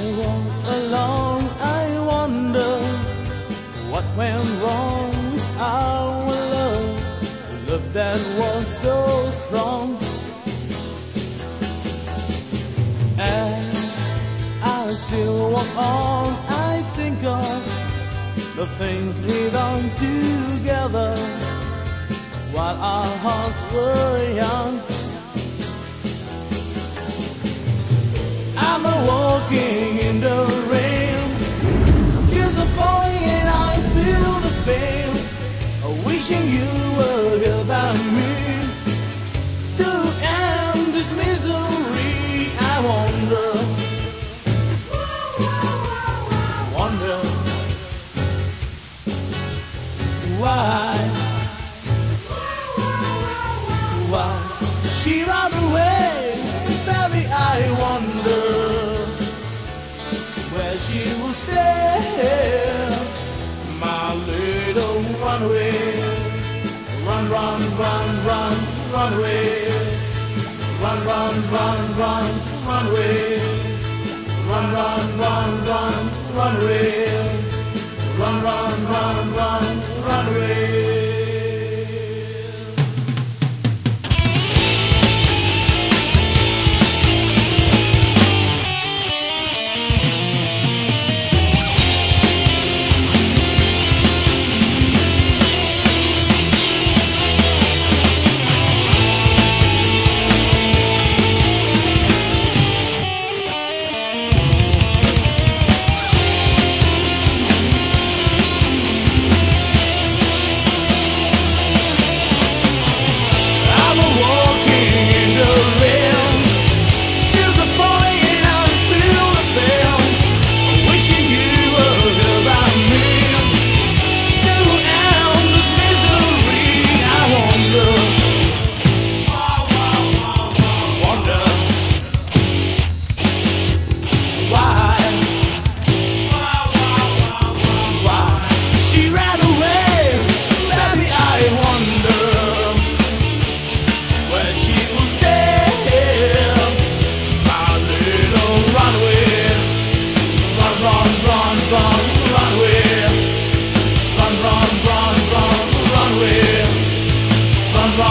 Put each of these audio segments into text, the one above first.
walk along, I wonder what went wrong with our love that was so strong. And I still walk on, I think of the things we done together while our hearts were young. I'm walking in the rain, tears are falling and I feel the pain, wishing you were here by me to end this misery. I wonder why she ran away, baby. I wonder where she will stay, my little runaway. Run, run, run, run, run away. Run, run, run, run, run away. Run, run, run, run, run away. Run, run, run, run, run away.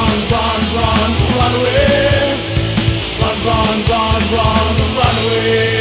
Run away.